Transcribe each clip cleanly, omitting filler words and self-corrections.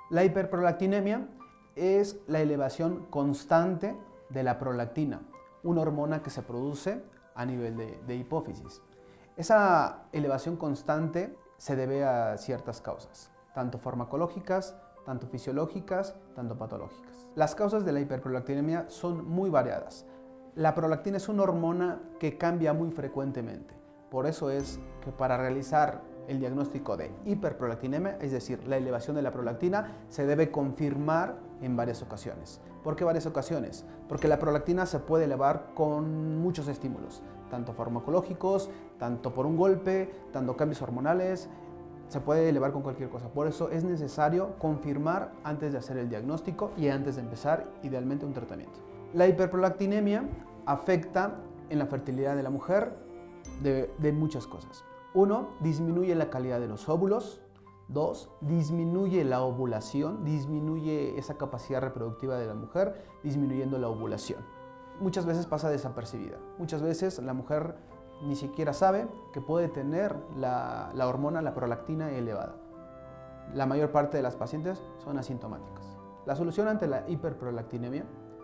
La hiperprolactinemia es la elevación constante de la prolactina, una hormona que se produce a nivel de hipófisis. Esa elevación constante se debe a ciertas causas, tanto farmacológicas, tanto fisiológicas, tanto patológicas. Las causas de la hiperprolactinemia son muy variadas. La prolactina es una hormona que cambia muy frecuentemente. Por eso es que para realizar el diagnóstico de hiperprolactinemia, es decir, la elevación de la prolactina, se debe confirmar en varias ocasiones. ¿Por qué varias ocasiones? Porque la prolactina se puede elevar con muchos estímulos, tanto farmacológicos, tanto por un golpe, tanto cambios hormonales, se puede elevar con cualquier cosa. Por eso es necesario confirmar antes de hacer el diagnóstico y antes de empezar, idealmente, un tratamiento. La hiperprolactinemia afecta en la fertilidad de la mujer de muchas cosas. 1. Disminuye la calidad de los óvulos. 2. Disminuye la ovulación, disminuye esa capacidad reproductiva de la mujer, disminuyendo la ovulación. Muchas veces pasa desapercibida. Muchas veces la mujer ni siquiera sabe que puede tener la hormona, la prolactina elevada. La mayor parte de las pacientes son asintomáticas. La solución ante la hiperprolactinemia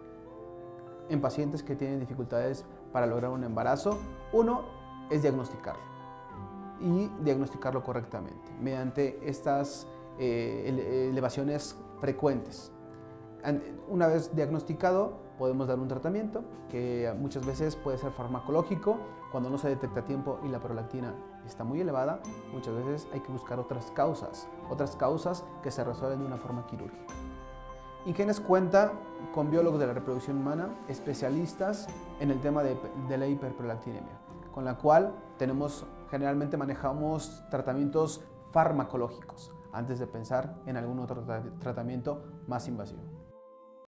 en pacientes que tienen dificultades para lograr un embarazo, 1 es diagnosticarlo y diagnosticarlo correctamente mediante estas elevaciones frecuentes. Una vez diagnosticado, podemos dar un tratamiento que muchas veces puede ser farmacológico. Cuando no se detecta a tiempo y la prolactina está muy elevada, muchas veces hay que buscar otras causas que se resuelven de una forma quirúrgica. InGenes cuenta con biólogos de la reproducción humana, especialistas en el tema de la hiperprolactinemia, con la cual generalmente manejamos tratamientos farmacológicos antes de pensar en algún otro tratamiento más invasivo.